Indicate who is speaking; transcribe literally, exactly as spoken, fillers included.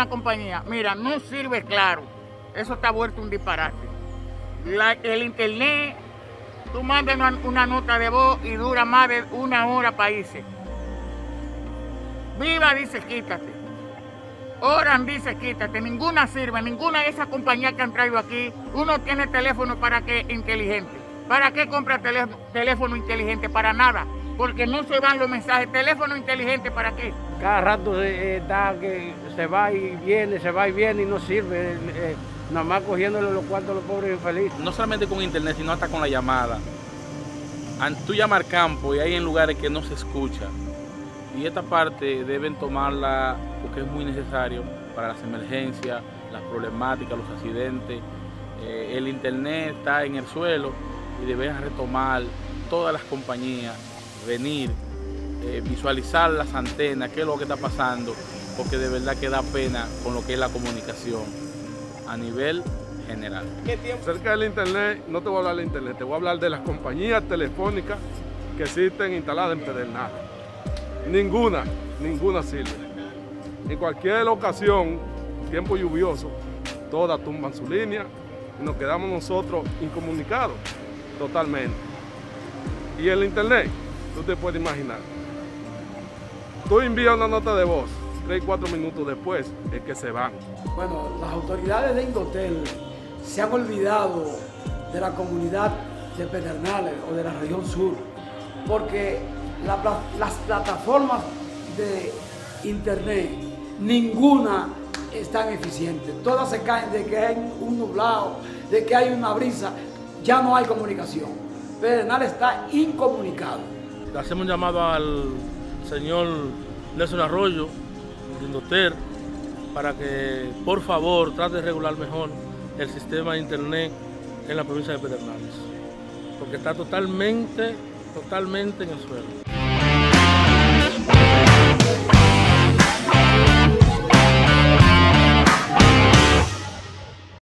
Speaker 1: una compañía. Mira, no sirve Claro. Eso está vuelto un disparate. La, el internet, tú mandas una, una nota de voz y dura más de una hora para irse. Viva dice quítate. Oran dice quítate. Ninguna sirve, ninguna de esas compañías que han traído aquí. Uno tiene teléfono para qué inteligente. ¿Para qué compra teléfono, teléfono inteligente? Para nada. Porque no se van los mensajes. ¿Teléfono inteligente para qué?
Speaker 2: Cada rato eh, da que se va y viene, se va y viene y no sirve. Eh, nada más cogiéndole los cuartos a los pobres infelices.
Speaker 3: No solamente con internet, sino hasta con la llamada. Tú llamas al campo y hay en lugares que no se escucha. Y esta parte deben tomarla porque es muy necesario para las emergencias, las problemáticas, los accidentes. Eh, el internet está en el suelo y deben retomar todas las compañías, venir, eh, visualizar las antenas, qué es lo que está pasando, porque de verdad que da pena con lo que es la comunicación a nivel general.
Speaker 4: ¿Qué tiempo? Acerca del internet, no te voy a hablar del internet, te voy a hablar de las compañías telefónicas que existen instaladas en Pedernales. Ninguna, ninguna sirve. En cualquier ocasión, tiempo lluvioso, todas tumban su línea y nos quedamos nosotros incomunicados totalmente. Y el internet, tú te puedes imaginar. Tú envías una nota de voz, tres, cuatro minutos después es que se van.
Speaker 5: Bueno, las autoridades de Indotel se han olvidado de la comunidad de Pedernales o de la región sur, porque la, las plataformas de internet, ninguna es tan eficiente. Todas se caen de que hay un nublado, de que hay una brisa, ya no hay comunicación. Pedernales está incomunicado.
Speaker 6: Le hacemos un llamado al señor Nelson Arroyo, de Indotel, para que por favor trate de regular mejor el sistema de internet en la provincia de Pedernales, porque está totalmente, totalmente en el suelo.